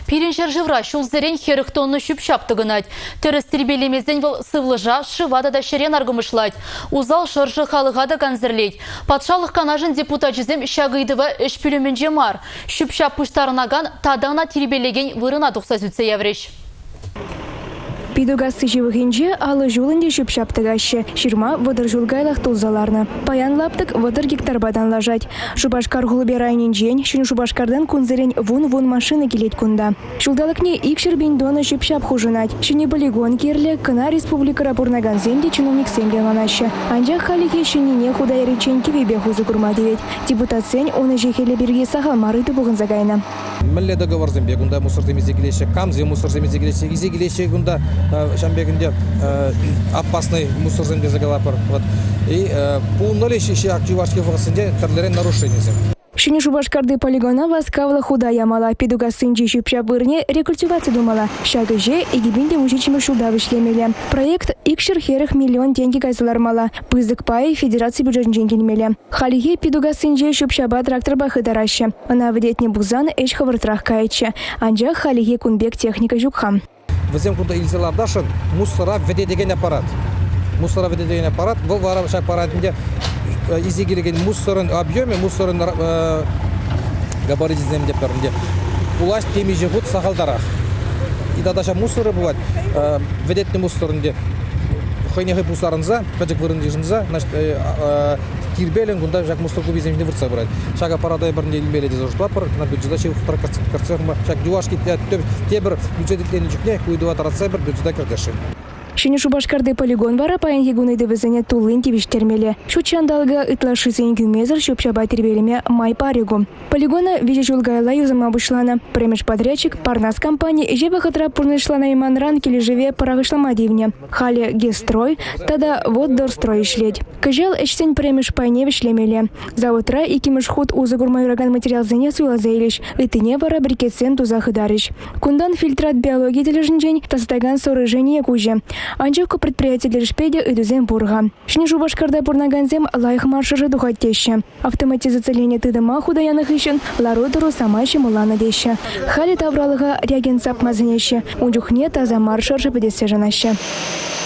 Пиреншер живра шулзерен херых тонны шүпшап тұғынат. Түріс тербелемезден бұл сывлыжа шывада да шерен аргымышлайд. Узал шыршы халыға да конзерлейд. Патшалық канажын депутат жізім шағыйдывы үш пүлімінже мар. Шүпшап пұштарынаган тадана тербелеген вырына тұқса зүтсе евреш. Пидугасы живыхинже алы жулынде шүпшап тыгашы. Ширма водыр жулгайлах тулзаларны. Паян лаптык водыр гектарбадан лажать. Шубашкар хулыбе райнин жень, шын шубашкардан кунзырень вун машины келет кунда. Шулдалыкне икшер биндоны шүпшап хужынать. Шыне полигон керле, кына республика рапурнаган земде чиновник семле ланашы. Анжа халике шынине худая реченьки вебе хузы курмадевет. Депутат сень оны жехеле берге сахал марыты бугын загайна. Мілле договор зембе, кунда мусор земезе келеші, камзе мусор земезе келеші, изе келеші, кунда шамбегінде опасный мусор земде загалапыр. И полноле шиши активашки вғысынде тірлерен нарушение зем. Шыне шубашкарды полигона васкавла худая мала. Педугасынже шүпшап вырне рекультивация думала. Шагыже егибинде мужичимы шулда вышлемеле. Проект икшер херых миллион деньги кайсылар мала. Пызык пай федерации бюджет женгенмеле. Халиге педугасынже шүпшаба трактор бахыдараще. Она ведетне бузан эш хавыртрах кайче. Анжа халиге кунбек техника жукхам. Візем күнді илселардашын мусора ведедеген аппарат. Мусора ведедеген аппарат. Бұл варабыш аппаратында изегелеген мусорын объеме, мусорын габарит земде перінде. Улаш темеже ғуд сақалдарақ. И дадаша мусоры бывает. Ведетні мусорынде хойнеғы пусарынза, пәжік вырынды жынза, кирбелен күнда жак мусор көбеземінде вұртса бұрайды. Шак аппаратай бірінде илмелі де зұршпа бір, бюджета шеу құқтар қарцығыма, шак дюашки тебір бюджететлені жүкне, көйдуа таратса бір бюджета кірдеші. Шыне шубашкарды полигон вара паян егуны девізіне тулын тевіштермелі. Шучандалға ытлашы зен күмезір шөпшаба тербелеме май паригу. Полигона веже жулгайла юзама бұшлана. Премеш подрядчик Парнас компания жебе хатра пурнышлана иманран келі живе парағышлама девне. Хали гестрой, тада вот дорстрой ишледь. Кажал эчтен премеш пайне вишлемелі. Заутра икимеш худ узы гурмайраган материал зене суйла заилиш. Итыне вара брикетсен туза хыдариш. Кундан фильтрат биологии тележинжень тастаган сооружение куже. Анжевка предприятия Лершпеде идузем бурга. Шни шубашкарда бурнаганзем лайх маршажа духаттеща. Автоматизацияление тыдыма худаянах ищен лародору самайши мулана деща. Хали тавралыга реагент сапмазынеща. Унжухне таза маршажа педесе жанаща.